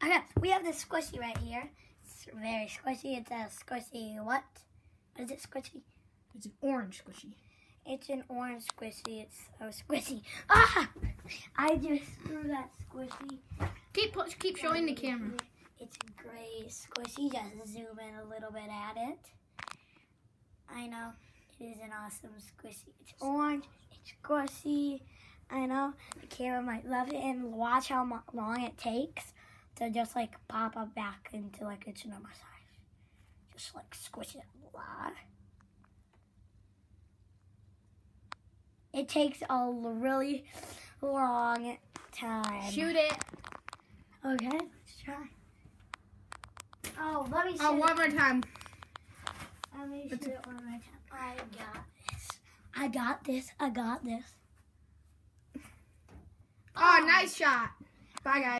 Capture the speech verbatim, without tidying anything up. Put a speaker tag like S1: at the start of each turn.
S1: Okay, we have this squishy right here. It's very squishy. It's a squishy what? What is it squishy?
S2: It's an orange squishy.
S1: It's an orange squishy. It's so squishy. Ah! I just threw that squishy.
S2: Keep keep showing the camera.
S1: It's a gray squishy. Just zoom in a little bit at it. I know. It is an awesome squishy. It's orange. It's squishy. I know. The camera might love it. And watch how long it takes to just like pop up back into like its normal size. Just like squish it a lot. It takes a really long time.
S2: Shoot it.
S1: Okay, let's try. Oh, let me shoot
S2: Oh, one
S1: it.
S2: more time.
S1: Let me shoot it one more time. I got this. I got this. I got this.
S2: Oh, nice shot. Bye, guys.